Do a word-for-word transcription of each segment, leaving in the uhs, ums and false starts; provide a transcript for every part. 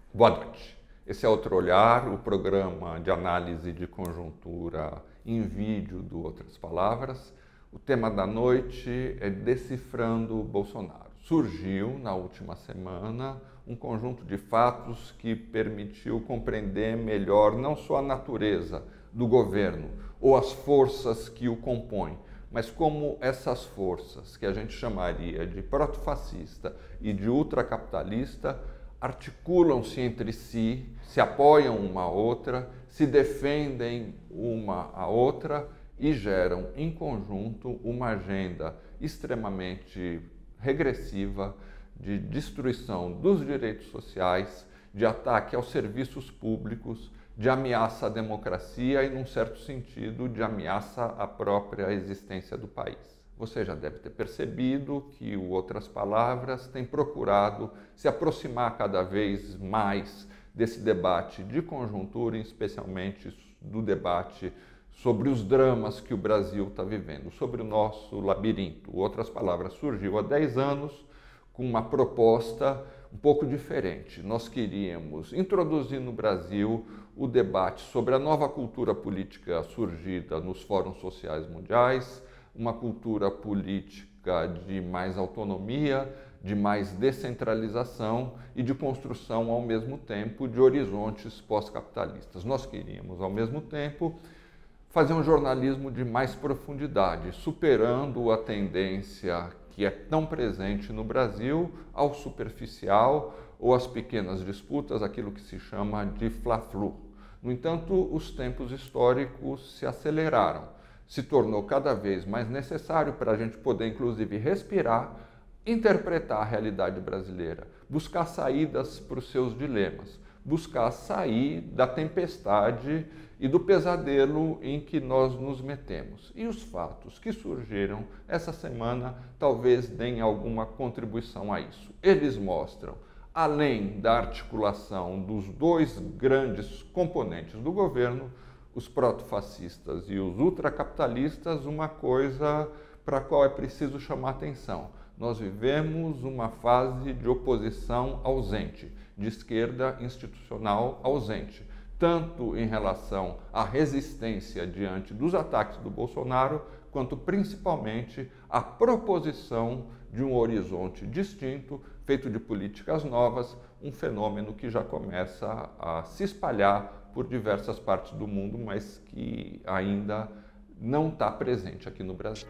Boa noite. Esse é Outro Olhar, o programa de análise de conjuntura em vídeo do Outras Palavras. O tema da noite é Decifrando Bolsonaro. Surgiu na última semana um conjunto de fatos que permitiu compreender melhor não só a natureza do governo ou as forças que o compõem, mas como essas forças, que a gente chamaria de protofascista e de ultracapitalista, articulam-se entre si, se apoiam uma a outra, se defendem uma a outra e geram em conjunto uma agenda extremamente regressiva de destruição dos direitos sociais, de ataque aos serviços públicos, de ameaça à democracia e, num certo sentido, de ameaça à própria existência do país. Você já deve ter percebido que o Outras Palavras tem procurado se aproximar cada vez mais desse debate de conjuntura, especialmente do debate sobre os dramas que o Brasil está vivendo, sobre o nosso labirinto. Outras Palavras surgiu há dez anos com uma proposta um pouco diferente. Nós queríamos introduzir no Brasil o debate sobre a nova cultura política surgida nos fóruns sociais mundiais, uma cultura política de mais autonomia, de mais descentralização e de construção, ao mesmo tempo, de horizontes pós-capitalistas. Nós queríamos, ao mesmo tempo, fazer um jornalismo de mais profundidade, superando a tendência que é tão presente no Brasil ao superficial ou às pequenas disputas, aquilo que se chama de fla-flu. No entanto, os tempos históricos se aceleraram. Se tornou cada vez mais necessário para a gente poder, inclusive, respirar, interpretar a realidade brasileira, buscar saídas para os seus dilemas, buscar sair da tempestade e do pesadelo em que nós nos metemos. E os fatos que surgiram essa semana talvez deem alguma contribuição a isso. Eles mostram, além da articulação dos dois grandes componentes do governo, os protofascistas e os ultracapitalistas, uma coisa para a qual é preciso chamar atenção. Nós vivemos uma fase de oposição ausente, de esquerda institucional ausente, tanto em relação à resistência diante dos ataques do Bolsonaro, quanto principalmente à proposição de um horizonte distinto, feito de políticas novas, um fenômeno que já começa a se espalhar por diversas partes do mundo, mas que ainda não está presente aqui no Brasil.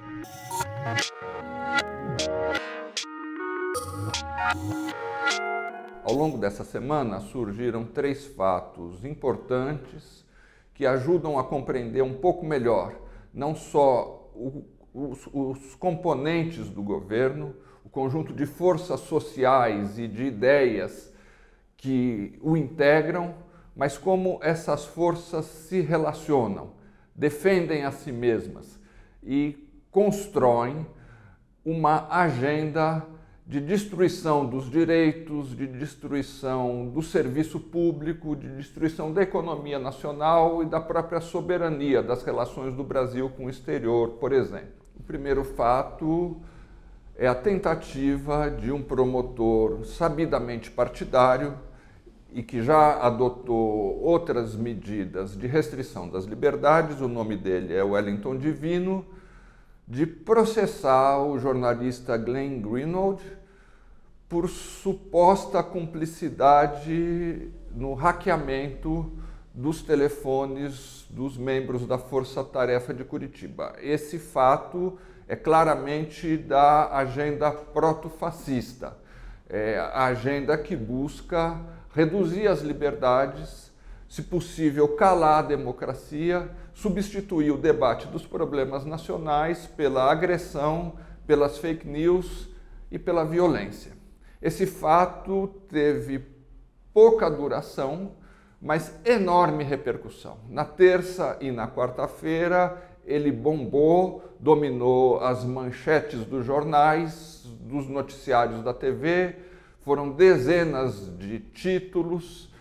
Ao longo dessa semana surgiram três fatos importantes que ajudam a compreender um pouco melhor não só o, os, os componentes do governo, o conjunto de forças sociais e de ideias que o integram, mas como essas forças se relacionam, defendem a si mesmas e constroem uma agenda de destruição dos direitos, de destruição do serviço público, de destruição da economia nacional e da própria soberania das relações do Brasil com o exterior, por exemplo. O primeiro fato é a tentativa de um promotor sabidamente partidário e que já adotou outras medidas de restrição das liberdades, o nome dele é Wellington Divino, de processar o jornalista Glenn Greenwald por suposta cumplicidade no hackeamento dos telefones dos membros da Força Tarefa de Curitiba. Esse fato é claramente da agenda protofascista, é a agenda que busca reduzir as liberdades, se possível calar a democracia, substituir o debate dos problemas nacionais pela agressão, pelas fake news e pela violência. Esse fato teve pouca duração, mas enorme repercussão. Na terça e na quarta-feira ele bombou, dominou as manchetes dos jornais, dos noticiários da T V, foram dezenas de títulos,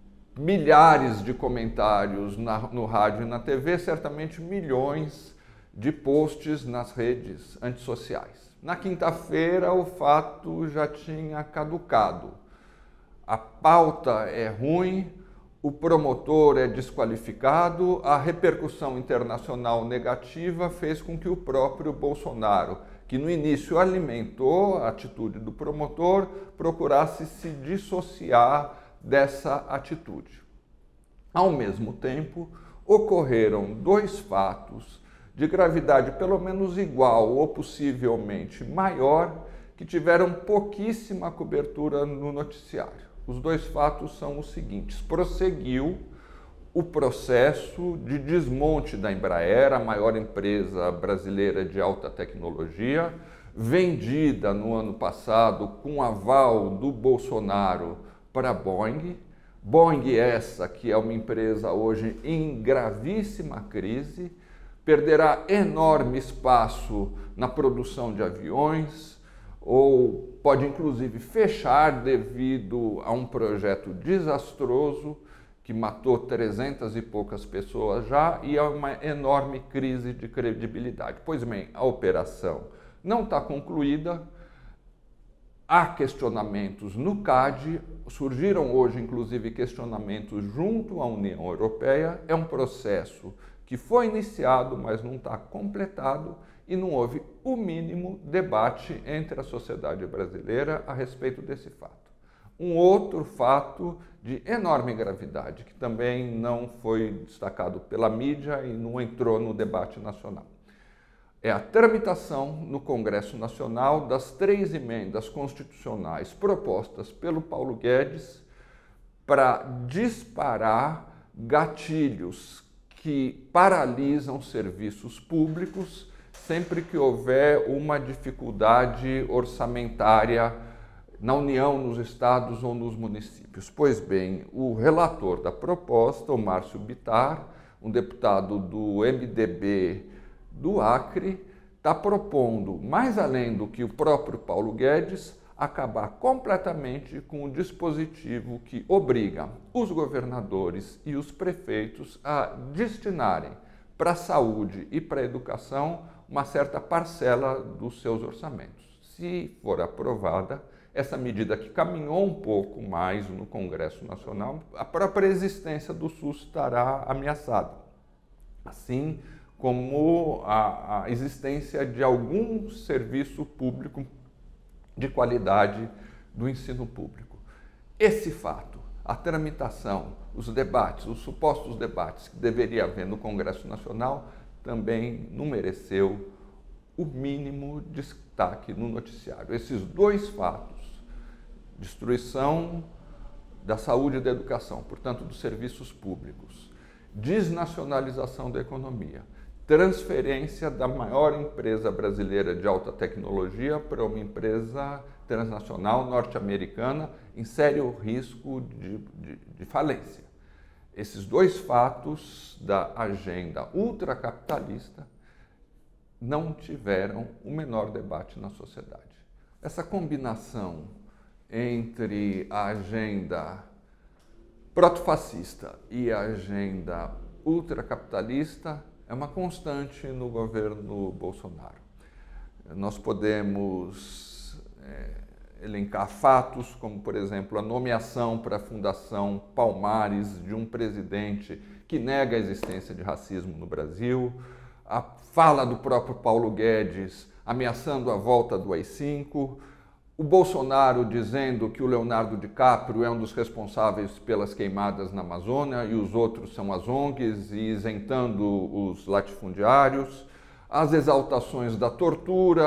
milhares de comentários na, no rádio e na T V, certamente milhões de posts nas redes antissociais. Na quinta-feira, o fato já tinha caducado. a pauta é ruim, o promotor é desqualificado, a repercussão internacional negativa fez com que o próprio Bolsonaro, que no início alimentou a atitude do promotor, procurasse se dissociar dessa atitude. Ao mesmo tempo, ocorreram dois fatos de gravidade pelo menos igual ou possivelmente maior que tiveram pouquíssima cobertura no noticiário. Os dois fatos são os seguintes: prosseguiu o processo de desmonte da Embraer, a maior empresa brasileira de alta tecnologia, vendida no ano passado com aval do Bolsonaro para a Boeing. Boeing essa que é uma empresa hoje em gravíssima crise, perderá enorme espaço na produção de aviões, ou pode inclusive fechar devido a um projeto desastroso que matou trezentas e poucas pessoas já e a uma enorme crise de credibilidade. Pois bem, a operação não está concluída, há questionamentos no C A D, surgiram hoje inclusive questionamentos junto à União Europeia, é um processo que foi iniciado, mas não está completado, e não houve o mínimo debate entre a sociedade brasileira a respeito desse fato. Um outro fato de enorme gravidade, que também não foi destacado pela mídia e não entrou no debate nacional, é a tramitação no Congresso Nacional das três emendas constitucionais propostas pelo Paulo Guedes para disparar gatilhos que paralisam serviços públicos sempre que houver uma dificuldade orçamentária na União, nos estados ou nos municípios. Pois bem, o relator da proposta, o Márcio Bittar, um deputado do M D B do Acre, está propondo, mais além do que o próprio Paulo Guedes, acabar completamente com o dispositivo que obriga os governadores e os prefeitos a destinarem para a saúde e para a educação uma certa parcela dos seus orçamentos. Se for aprovada, essa medida que caminhou um pouco mais no Congresso Nacional, a própria existência do SUS estará ameaçada, assim como a, a existência de algum serviço público de qualidade do ensino público. Esse fato, a tramitação, os debates, os supostos debates que deveria haver no Congresso Nacional, também não mereceu o mínimo destaque no noticiário. Esses dois fatos, destruição da saúde e da educação, portanto dos serviços públicos, desnacionalização da economia, transferência da maior empresa brasileira de alta tecnologia para uma empresa transnacional norte-americana em sério risco de, de, de falência. Esses dois fatos da agenda ultracapitalista não tiveram o menor debate na sociedade. Essa combinação entre a agenda protofascista e a agenda ultracapitalista é uma constante no governo Bolsonaro. Nós podemos é, elencar fatos como, por exemplo, a nomeação para a Fundação Palmares de um presidente que nega a existência de racismo no Brasil, a fala do próprio Paulo Guedes ameaçando a volta do A I cinco, o Bolsonaro dizendo que o Leonardo DiCaprio é um dos responsáveis pelas queimadas na Amazônia e os outros são as O N Gs e isentando os latifundiários, as exaltações da tortura,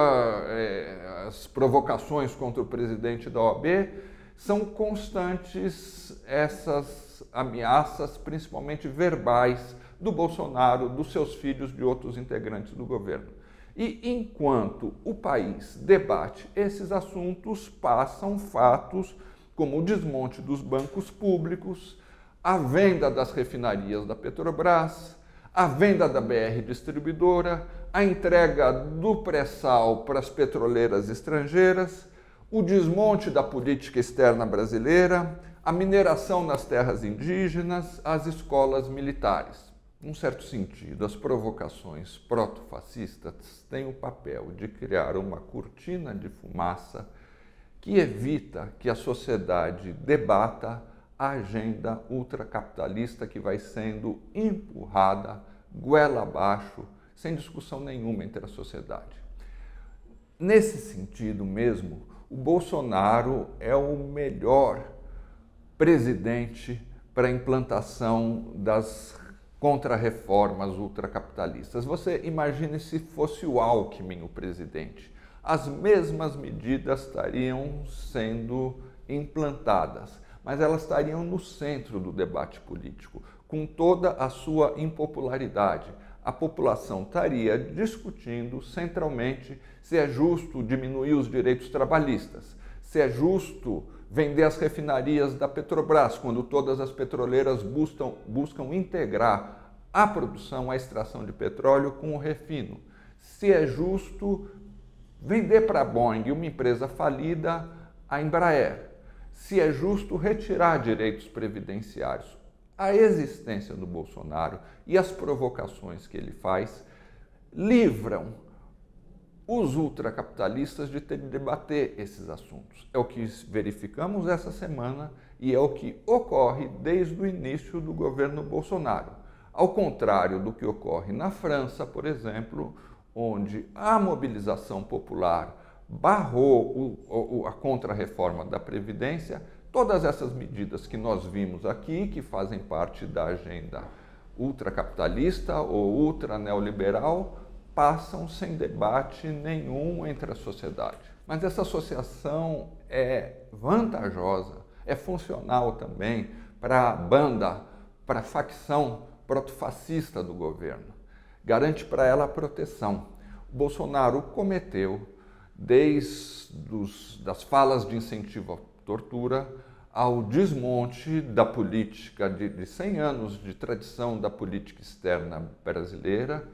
é, as provocações contra o presidente da O A B, são constantes essas ameaças, principalmente verbais, do Bolsonaro, dos seus filhos, de outros integrantes do governo. E enquanto o país debate esses assuntos, passam fatos como o desmonte dos bancos públicos, a venda das refinarias da Petrobras, a venda da B R Distribuidora, a entrega do pré-sal para as petroleiras estrangeiras, o desmonte da política externa brasileira, a mineração nas terras indígenas, as escolas militares. Num certo sentido, as provocações protofascistas têm o papel de criar uma cortina de fumaça que evita que a sociedade debata a agenda ultracapitalista que vai sendo empurrada goela abaixo, sem discussão nenhuma entre a sociedade. Nesse sentido mesmo, o Bolsonaro é o melhor presidente para a implantação das contra-reformas ultracapitalistas. Você imagine se fosse o Alckmin o presidente. As mesmas medidas estariam sendo implantadas, mas elas estariam no centro do debate político, com toda a sua impopularidade. A população estaria discutindo centralmente se é justo diminuir os direitos trabalhistas, se é justo vender as refinarias da Petrobras, quando todas as petroleiras buscam, buscam integrar a produção, a extração de petróleo com o refino, se é justo vender para a Boeing, uma empresa falida, a Embraer, se é justo retirar direitos previdenciários. A existência do Bolsonaro e as provocações que ele faz livram os ultracapitalistas de ter de debater esses assuntos. É o que verificamos essa semana e é o que ocorre desde o início do governo Bolsonaro. Ao contrário do que ocorre na França, por exemplo, onde a mobilização popular barrou o, o, a contra-reforma da Previdência, todas essas medidas que nós vimos aqui, que fazem parte da agenda ultracapitalista ou ultra-neoliberal, passam sem debate nenhum entre a sociedade. Mas essa associação é vantajosa, é funcional também para a banda, para a facção protofascista do governo. Garante para ela a proteção. O Bolsonaro cometeu, desde os, das falas de incentivo à tortura, ao desmonte da política de, de cem anos de tradição da política externa brasileira,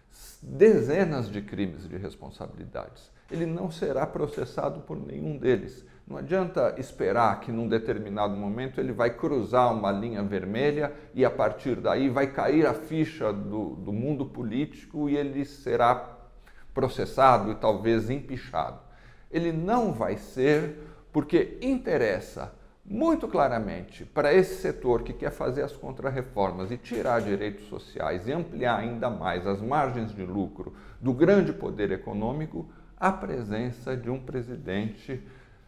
dezenas de crimes de responsabilidades. Ele não será processado por nenhum deles. Não adianta esperar que num determinado momento ele vai cruzar uma linha vermelha e a partir daí vai cair a ficha do, do mundo político e ele será processado e talvez empichado. Ele não vai ser porque interessa muito claramente para esse setor que quer fazer as contrarreformas e tirar direitos sociais e ampliar ainda mais as margens de lucro do grande poder econômico, a presença de um presidente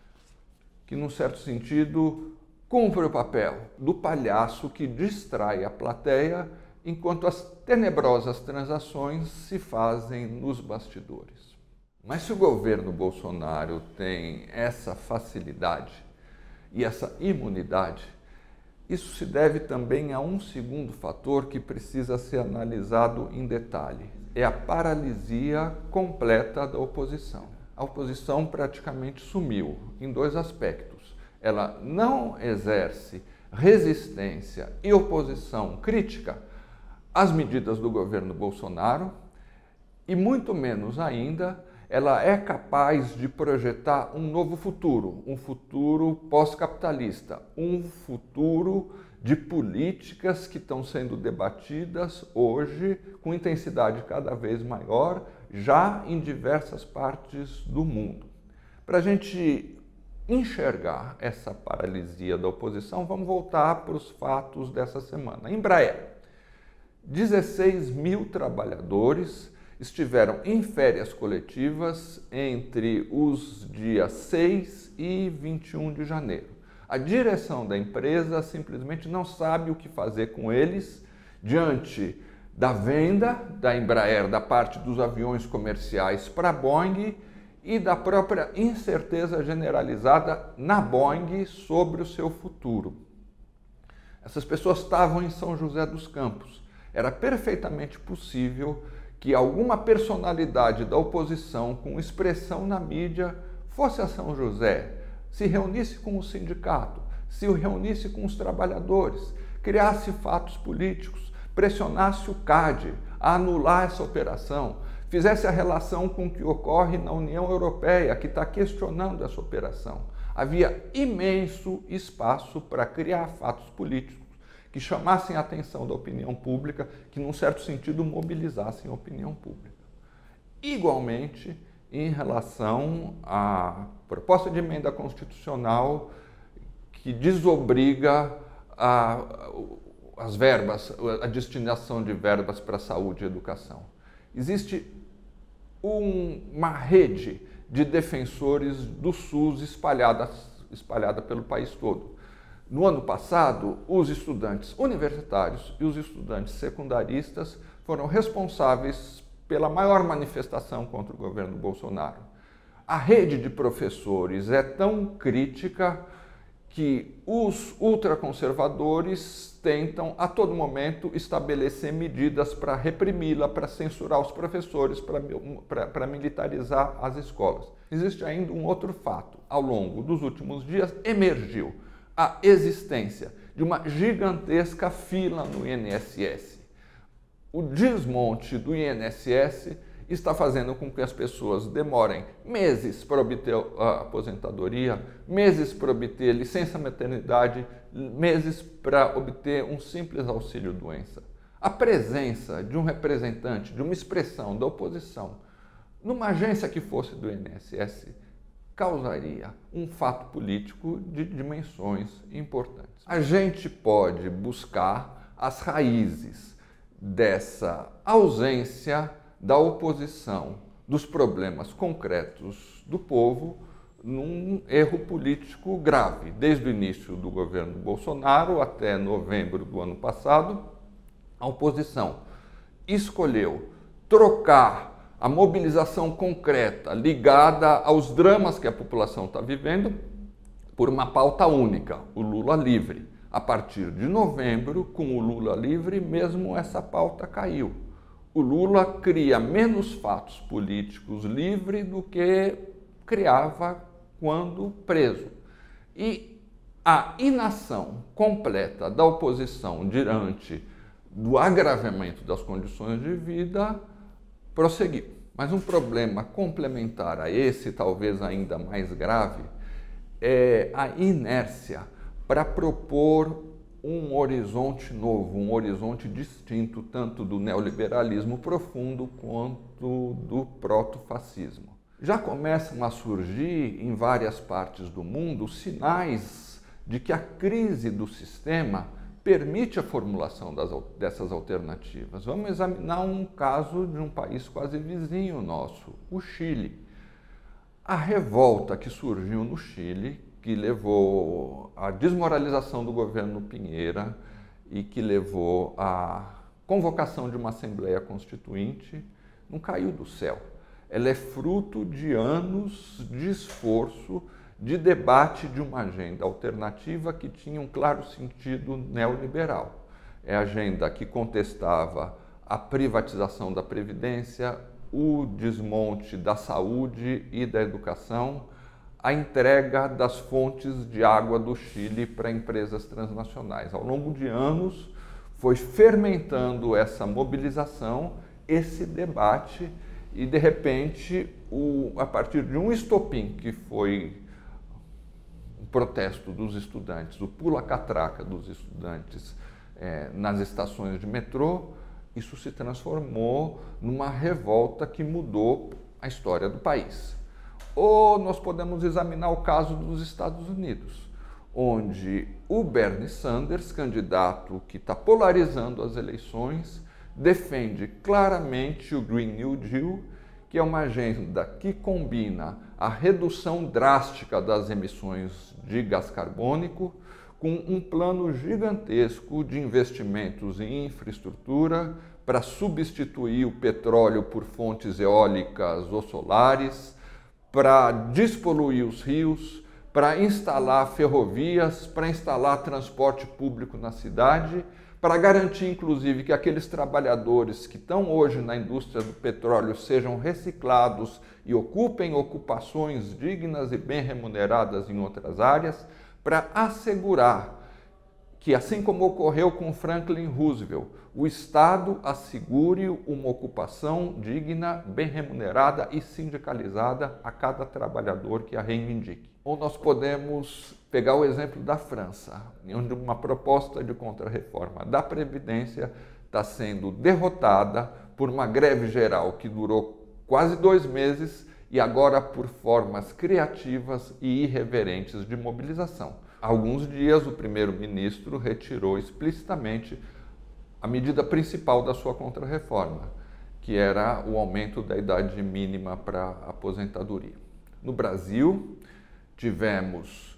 que, num certo sentido, cumpre o papel do palhaço que distrai a plateia enquanto as tenebrosas transações se fazem nos bastidores. Mas se o governo Bolsonaro tem essa facilidade e essa imunidade, isso se deve também a um segundo fator que precisa ser analisado em detalhe. É a paralisia completa da oposição. A oposição praticamente sumiu em dois aspectos. Ela não exerce resistência e oposição crítica às medidas do governo Bolsonaro e, muito menos ainda, ela é capaz de projetar um novo futuro, um futuro pós-capitalista, um futuro de políticas que estão sendo debatidas hoje com intensidade cada vez maior, já em diversas partes do mundo. Para a gente enxergar essa paralisia da oposição, vamos voltar para os fatos dessa semana. Embraer, dezesseis mil trabalhadores estiveram em férias coletivas entre os dias seis e vinte e um de janeiro. A direção da empresa simplesmente não sabe o que fazer com eles diante da venda da Embraer, da parte dos aviões comerciais para a Boeing e da própria incerteza generalizada na Boeing sobre o seu futuro. Essas pessoas estavam em São José dos Campos. Era perfeitamente possível que alguma personalidade da oposição com expressão na mídia fosse a São José, se reunisse com o sindicato, se reunisse com os trabalhadores, criasse fatos políticos, pressionasse o C A D a anular essa operação, fizesse a relação com o que ocorre na União Europeia, que está questionando essa operação. Havia imenso espaço para criar fatos políticos que chamassem a atenção da opinião pública, que, num certo sentido, mobilizassem a opinião pública. Igualmente, em relação à proposta de emenda constitucional que desobriga a, as verbas, a destinação de verbas para saúde e educação. Existe um, uma rede de defensores do SUS espalhada, espalhada pelo país todo. No ano passado, os estudantes universitários e os estudantes secundaristas foram responsáveis pela maior manifestação contra o governo Bolsonaro. A rede de professores é tão crítica que os ultraconservadores tentam a todo momento estabelecer medidas para reprimi-la, para censurar os professores, para militarizar as escolas. Existe ainda um outro fato. Ao longo dos últimos dias, emergiu a existência de uma gigantesca fila no I N S S. O desmonte do I N S S está fazendo com que as pessoas demorem meses para obter a aposentadoria, meses para obter licença maternidade, meses para obter um simples auxílio-doença. A presença de um representante, de uma expressão da oposição, numa agência que fosse do I N S S, causaria um fato político de dimensões importantes. A gente pode buscar as raízes dessa ausência da oposição dos problemas concretos do povo num erro político grave. Desde o início do governo Bolsonaro até novembro do ano passado, a oposição escolheu trocar a mobilização concreta ligada aos dramas que a população está vivendo por uma pauta única, o Lula livre. A partir de novembro, com o Lula livre, mesmo essa pauta caiu. O Lula cria menos fatos políticos livre do que criava quando preso. E a inação completa da oposição diante do agravamento das condições de vida prosseguiu. Mas um problema complementar a esse, talvez ainda mais grave, é a inércia para propor um horizonte novo, um horizonte distinto tanto do neoliberalismo profundo quanto do protofascismo. Já começam a surgir em várias partes do mundo sinais de que a crise do sistema permite a formulação das, dessas alternativas. Vamos examinar um caso de um país quase vizinho nosso, o Chile. A revolta que surgiu no Chile, que levou à desmoralização do governo Piñera e que levou à convocação de uma Assembleia Constituinte, não caiu do céu. Ela é fruto de anos de esforço, de debate de uma agenda alternativa que tinha um claro sentido neoliberal. É a agenda que contestava a privatização da Previdência, o desmonte da saúde e da educação, a entrega das fontes de água do Chile para empresas transnacionais. Ao longo de anos, foi fermentando essa mobilização, esse debate, e de repente, o, a partir de um estopim, que foi o protesto dos estudantes, o pula-catraca dos estudantes é, nas estações de metrô, isso se transformou numa revolta que mudou a história do país. Ou nós podemos examinar o caso dos Estados Unidos, onde o Bernie Sanders, candidato que está polarizando as eleições, defende claramente o Green New Deal, que é uma agenda que combina a redução drástica das emissões de gás carbônico com um plano gigantesco de investimentos em infraestrutura para substituir o petróleo por fontes eólicas ou solares, para despoluir os rios, para instalar ferrovias, para instalar transporte público na cidade, para garantir, inclusive, que aqueles trabalhadores que estão hoje na indústria do petróleo sejam reciclados e ocupem ocupações dignas e bem remuneradas em outras áreas, para assegurar que, assim como ocorreu com Franklin Roosevelt, o Estado assegure uma ocupação digna, bem remunerada e sindicalizada a cada trabalhador que a reivindique. Ou nós podemos pegar o exemplo da França, onde uma proposta de contrarreforma da Previdência está sendo derrotada por uma greve geral que durou quase dois meses e agora por formas criativas e irreverentes de mobilização. Há alguns dias o primeiro-ministro retirou explicitamente a medida principal da sua contrarreforma, que era o aumento da idade mínima para aposentadoria. No Brasil, tivemos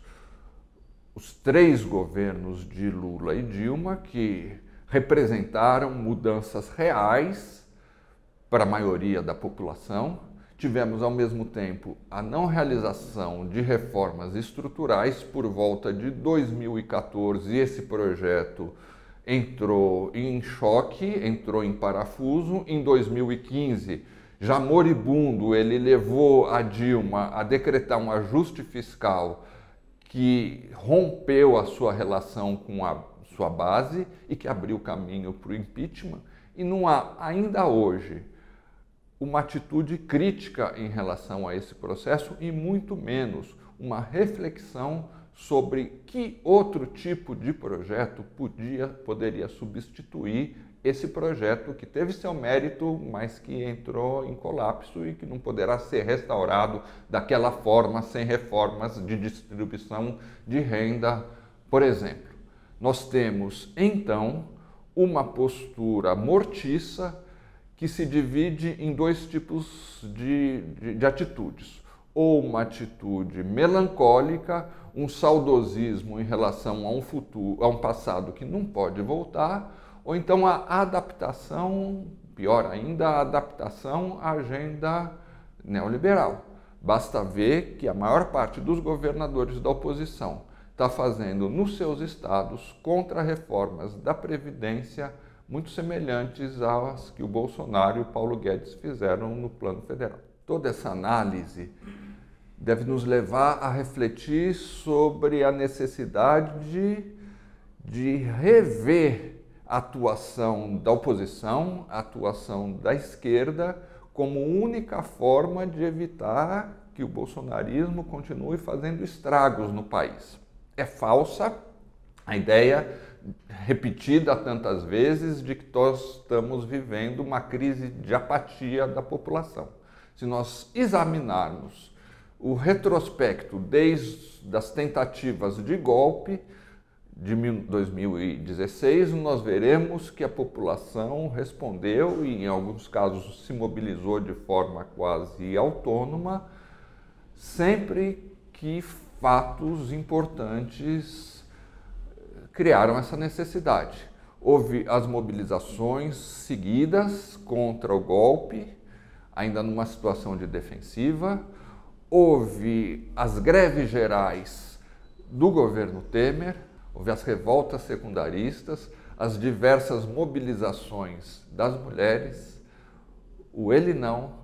os três governos de Lula e Dilma que representaram mudanças reais para a maioria da população. Tivemos, ao mesmo tempo, a não realização de reformas estruturais. Por volta de dois mil e quatorze, esse projeto entrou em choque, entrou em parafuso. Em dois mil e quinze, já moribundo, ele levou a Dilma a decretar um ajuste fiscal que rompeu a sua relação com a sua base e que abriu caminho para o impeachment. E não há, ainda hoje, uma atitude crítica em relação a esse processo e muito menos uma reflexão sobre que outro tipo de projeto podia, poderia substituir esse projeto que teve seu mérito, mas que entrou em colapso e que não poderá ser restaurado daquela forma sem reformas de distribuição de renda, por exemplo. Nós temos, então, uma postura mortiça que se divide em dois tipos de, de, de atitudes. Ou uma atitude melancólica, um saudosismo em relação a um futuro, a um passado que não pode voltar, ou então a adaptação, pior ainda, a adaptação à agenda neoliberal. Basta ver que a maior parte dos governadores da oposição está fazendo nos seus estados contra-reformas da Previdência muito semelhantes às que o Bolsonaro e o Paulo Guedes fizeram no plano federal. Toda essa análise deve nos levar a refletir sobre a necessidade de, de rever a atuação da oposição, a atuação da esquerda, como única forma de evitar que o bolsonarismo continue fazendo estragos no país. É falsa a ideia repetida tantas vezes de que nós estamos vivendo uma crise de apatia da população. Se nós examinarmos o retrospecto desde as tentativas de golpe de dois mil e dezesseis, nós veremos que a população respondeu e, em alguns casos, se mobilizou de forma quase autônoma, sempre que fatos importantes criaram essa necessidade. Houve as mobilizações seguidas contra o golpe, ainda numa situação de defensiva. Houve as greves gerais do governo Temer, houve as revoltas secundaristas, as diversas mobilizações das mulheres, o Ele Não,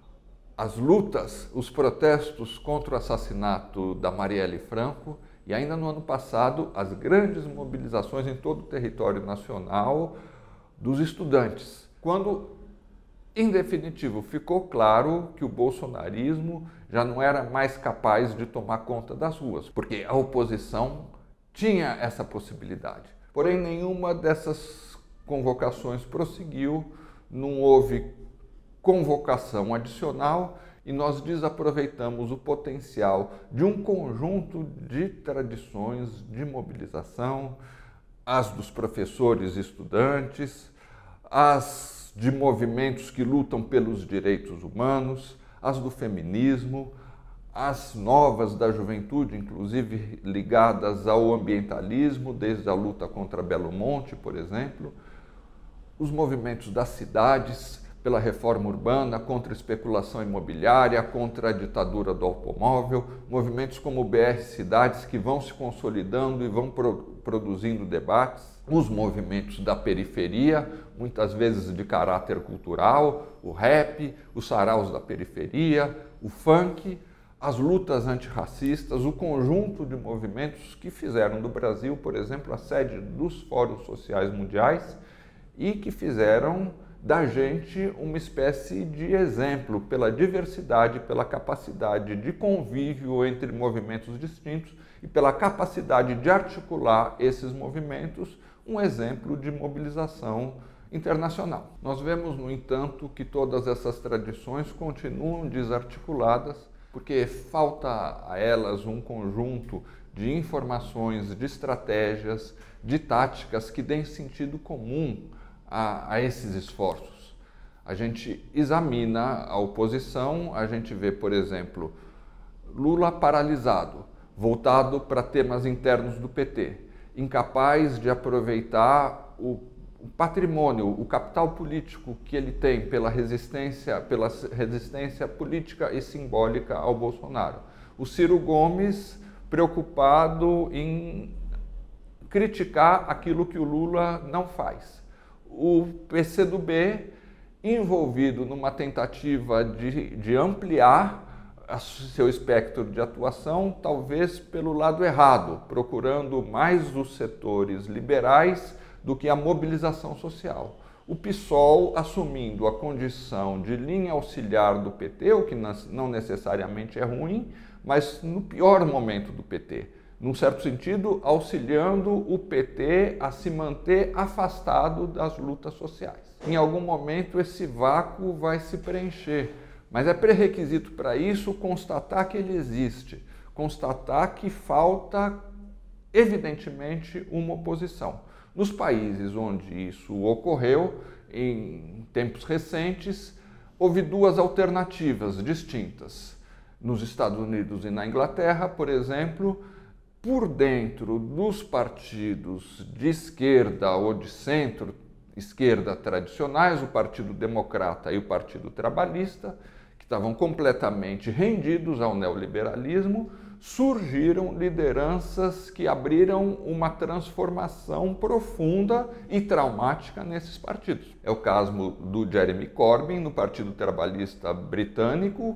as lutas, os protestos contra o assassinato da Marielle Franco e ainda no ano passado as grandes mobilizações em todo o território nacional dos estudantes, quando, em definitivo, ficou claro que o bolsonarismo já não era mais capaz de tomar conta das ruas, porque a oposição tinha essa possibilidade. Porém, nenhuma dessas convocações prosseguiu, não houve convocação adicional e nós desaproveitamos o potencial de um conjunto de tradições de mobilização, as dos professores e estudantes, as de movimentos que lutam pelos direitos humanos, as do feminismo, as novas da juventude, inclusive ligadas ao ambientalismo, desde a luta contra Belo Monte, por exemplo, os movimentos das cidades pela reforma urbana, contra a especulação imobiliária, contra a ditadura do automóvel, movimentos como o B R Cidades que vão se consolidando e vão pro, produzindo debates, os movimentos da periferia, muitas vezes de caráter cultural, o rap, os saraus da periferia, o funk, as lutas antirracistas, o conjunto de movimentos que fizeram do Brasil, por exemplo, a sede dos Fóruns Sociais Mundiais e que fizeram da gente uma espécie de exemplo pela diversidade, pela capacidade de convívio entre movimentos distintos e pela capacidade de articular esses movimentos, um exemplo de mobilização internacional. Nós vemos, no entanto, que todas essas tradições continuam desarticuladas porque falta a elas um conjunto de informações, de estratégias, de táticas que deem sentido comum a, a esses esforços. A gente examina a oposição, a gente vê, por exemplo, Lula paralisado, voltado para temas internos do P T, incapaz de aproveitar o, o patrimônio, o capital político que ele tem pela resistência, pela resistência política e simbólica ao Bolsonaro. O Ciro Gomes preocupado em criticar aquilo que o Lula não faz. O P C do B envolvido numa tentativa de, de ampliar seu espectro de atuação, talvez pelo lado errado, procurando mais os setores liberais do que a mobilização social. O PSOL assumindo a condição de linha auxiliar do P T, o que não necessariamente é ruim, mas no pior momento do P T, num certo sentido, auxiliando o P T a se manter afastado das lutas sociais. Em algum momento esse vácuo vai se preencher, mas é pré-requisito para isso constatar que ele existe, constatar que falta, evidentemente, uma oposição. Nos países onde isso ocorreu, em tempos recentes, houve duas alternativas distintas. Nos Estados Unidos e na Inglaterra, por exemplo, por dentro dos partidos de esquerda ou de centro-esquerda tradicionais, o Partido Democrata e o Partido Trabalhista, que estavam completamente rendidos ao neoliberalismo, surgiram lideranças que abriram uma transformação profunda e traumática nesses partidos. É o caso do Jeremy Corbyn no Partido Trabalhista Britânico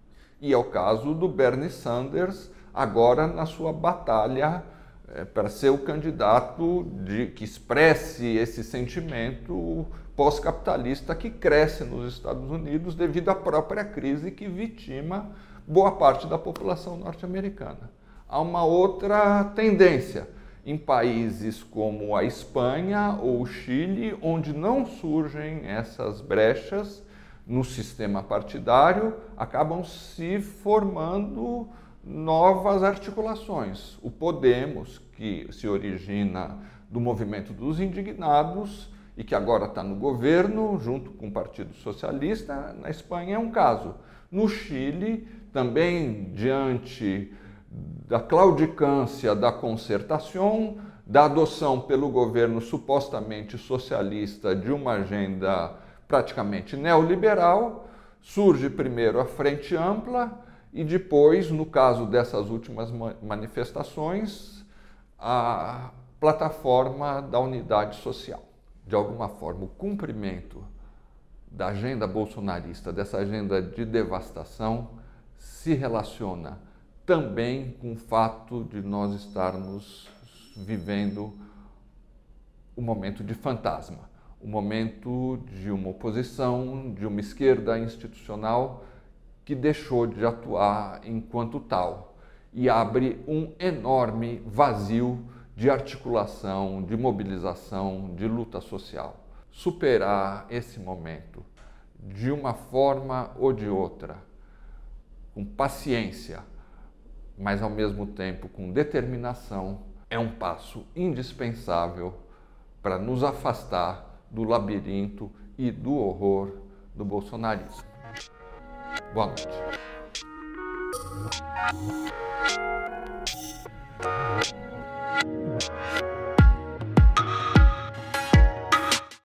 e é o caso do Bernie Sanders agora na sua batalha é, para ser o candidato de, que expresse esse sentimento pós-capitalista que cresce nos Estados Unidos devido à própria crise que vitima boa parte da população norte-americana. Há uma outra tendência em países como a Espanha ou o Chile, onde não surgem essas brechas no sistema partidário, acabam se formando novas articulações. O Podemos, que se origina do movimento dos indignados e que agora está no governo, junto com o Partido Socialista, na Espanha é um caso. No Chile, também diante da claudicância da concertação, da adoção pelo governo supostamente socialista de uma agenda praticamente neoliberal, surge primeiro a Frente Ampla e depois, no caso dessas últimas manifestações, a plataforma da unidade social. De alguma forma, o cumprimento da agenda bolsonarista, dessa agenda de devastação, se relaciona também com o fato de nós estarmos vivendo um momento de fantasma, um momento de uma oposição, de uma esquerda institucional que deixou de atuar enquanto tal e abre um enorme vazio de articulação, de mobilização, de luta social. Superar esse momento de uma forma ou de outra, com paciência, mas ao mesmo tempo com determinação, é um passo indispensável para nos afastar do labirinto e do horror do bolsonarismo. Boa noite.